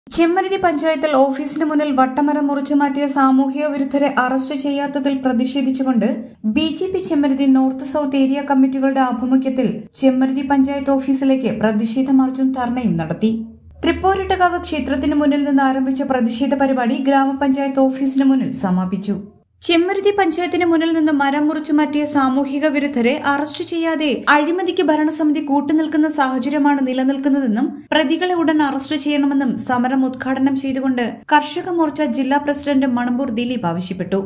ചെമ്മരുതി പഞ്ചായത്തിൽ ഓഫീസിന് മുന്നിൽ വട്ടമരം മുറിച്ചുമാറ്റിയ സാമൂഹിക വിരുദ്ധരെ അറസ്റ്റ് ചെയ്യാത്തതിൽ പ്രതിഷേധിച്ചുകൊണ്ട് BJP Chemmaruthi north south area കമ്മിറ്റികളുടെ ആഭിമുഖ്യത്തിൽ ചെമ്മരുതി പഞ്ചായത്ത് ഓഫീസിലേക്ക് പ്രതിഷേധ മാർച്ചും ധർണയും നടത്തി. തൃപ്പോരിട്ടകാവ് ക്ഷേത്രത്തിന് മുന്നിൽ നിന്ന് ആരംഭിച്ച പ്രതിഷേധ പരിപാടി ഗ്രാമപഞ്ചായത്ത് ഓഫീസിന് മുന്നിൽ സമാപിച്ചു. ചെമ്മരുതി പഞ്ചായത്തിന് മുന്നിൽ നിന്ന് മരം മുറിച്ചു മാറ്റിയ സാമൂഹിക വിരുദ്ധരെ അറസ്റ്റ് ചെയ്യാതെ അഴിമതിക്ക് ഭരണസമിതി കൂട്ടുനിൽക്കുന്ന സാഹചര്യമാണ് നിലനിൽക്കുന്നതെന്നും പ്രതികളെ ഉടൻ അറസ്റ്റ് ചെയ്യണമെന്നും സമരം ഉദ്ഘാടനം ചെയ്തുകൊണ്ട് കർഷക മോർച്ച ജില്ലാ പ്രസിഡന്റ് മണമ്പൂർ ദിലീപ് ആവശ്യപ്പെട്ടു.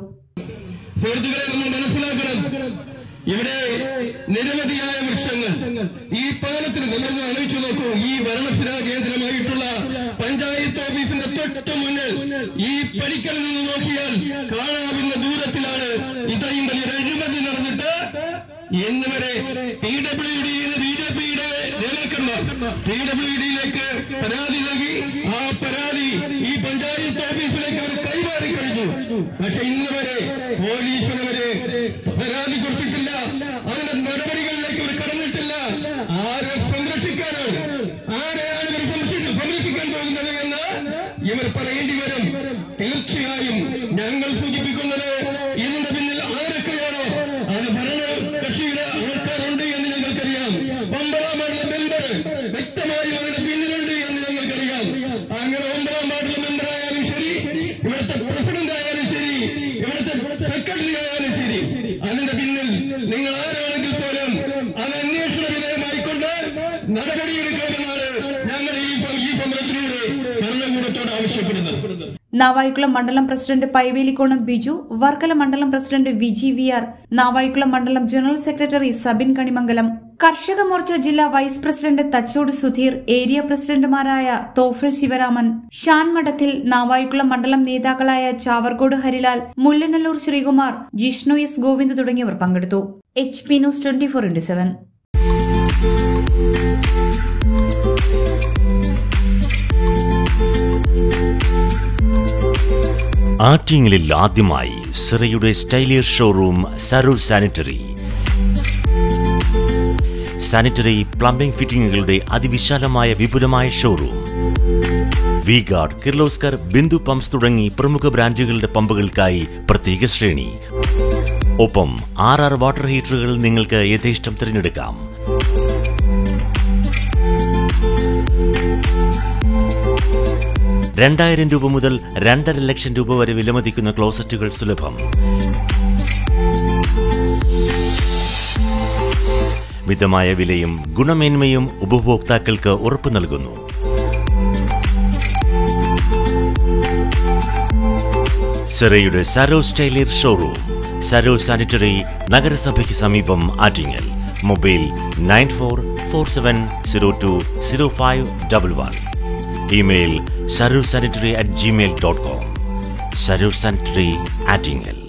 ഇവിടെ നിരവധിയായ വൃക്ഷങ്ങൾ ഈ പാലത്തിന് നമ്മൾ ആലോചിച്ചു നോക്കൂ. ഈ ഭരണസ്ഥിരാ കേന്ദ്രമായിട്ടുള്ള പഞ്ചായത്ത് ഓഫീസിന്റെ തൊട്ട് മുന്നിൽ ഈ പടിക്കൽ നിന്ന് നോക്കിയാൽ കാണാവുന്ന ദൂരത്തിലാണ് ഇത്രയും വലിയ അഴിമതി നടന്നിട്ട് ഇന്ന് വരെ PWD BJPയുടെ നേതാക്കന്മാർ PWDയിലേക്ക് പരാതി നൽകി. ആ പരാതി ഈ പഞ്ചായത്ത് ഓഫീസിലേക്ക് അവർ കൈമാറി കഴിഞ്ഞു. പക്ഷെ ഇന്ന് വരെ പോലീസിന് വരെ പരാതി കൊടുത്തിട്ടില്ല. അതിന്റെ നടപടികളിലേക്ക് അവർ കടന്നിട്ടില്ല. ആരെ സംരക്ഷിക്കാനാണ്, ആരെയാണ് ഇവർ സംരക്ഷിക്കാൻ പോകുന്നത് എന്ന് ഇവർ പറയേണ്ടി വരും. തീർച്ചയായും ഞങ്ങൾ സൂചിപ്പിക്കുന്നത് ഇതിന്റെ പിന്നിൽ ആരൊക്കെയാണോ അത് ഭരണ കക്ഷിയുടെ ആൾക്കാരുണ്ട് എന്ന് ഞങ്ങൾക്കറിയാം. 9ാം വാർഡിലെ മെമ്പർ വ്യക്തമായും അതിന്റെ പിന്നിലുണ്ട് എന്ന് ഞങ്ങൾക്കറിയാം. അങ്ങനെ 9ാം വാർഡിലെ മെമ്പറായാലും ശരി, ഇവിടുത്തെ പ്രസിഡന്റ് ആയാലും ശരി, ഇവിടുത്തെ സെക്രട്ടറി ആയാലും ശരി, അതിന്റെ പിന്നിൽ നിങ്ങൾ ആരാണെങ്കിൽ പോലും അത് അന്വേഷണ വിധേയമായിക്കൊണ്ട് നടപടിയെടുക്കണമെന്നാണ് ഞങ്ങൾ ഈ സമരത്തിലൂടെ ഭരണകൂടത്തോട് ആവശ്യപ്പെടുന്നത്. നാവായിക്കുളം മണ്ഡലം പ്രസിഡന്റ് പൈവേലിക്കോണം ബിജു, വർക്കല മണ്ഡലം പ്രസിഡന്റ് വിജി VR, നാവായിക്കുളം മണ്ഡലം ജനറൽ സെക്രട്ടറി സബിൻ കണിമംഗലം, കർഷക മോർച്ച ജില്ലാ vice president Thachode Sudheer, area പ്രസിഡന്റുമാരായ തോഫൽ ശിവരാമൻ, ഷാൻ മഠത്തിൽ, നാവായിക്കുളം മണ്ഡലം നേതാക്കളായ ചാവർകോട് ഹരിലാൽ, മുല്ലനല്ലൂർ ശ്രീകുമാർ, ജിഷ്ണു S ഗോവിന്ദ് തുടങ്ങിയവർ പങ്കെടുത്തു. HP news 24/7. ആറ്റിങ്ങലിൽ ആദ്യമായി സിറയുടെ സ്റ്റൈലിയർ ഷോറൂം സരൂർ സാനിറ്ററി പ്ലംബിംഗ് ഫിറ്റിംഗുകളുടെ അതിവിശാലമായ വിപുലമായ showroom. V-Guard, Kirloskar, Bindu pumps തുടങ്ങി പ്രമുഖ ബ്രാൻഡുകളുടെ പമ്പുകൾക്കായി പ്രത്യേക ശ്രേണി. ഒപ്പം 6 വാട്ടർ ഹീറ്ററുകൾ നിങ്ങൾക്ക് യഥേഷ്ടം തിരഞ്ഞെടുക്കാം. ₹2000 മുതൽ ₹2.5 വരെ വിലമതിക്കുന്ന ക്ലോസറ്റുകൾ സുലഭം. മിതമായ വിലയും ഗുണമേന്മയും ഉപഭോക്താക്കൾക്ക് ഉറപ്പു നൽകുന്നു. സിറയുടെ സരോ സ്റ്റൈലിയർ ഷോറൂം, സരോ സാനിറ്ററി, നഗരസഭയ്ക്ക് സമീപം, Attingal. Mobile 9447020511. Email sarursanitary@gmail.com. Sarur Sanitary, Attingel.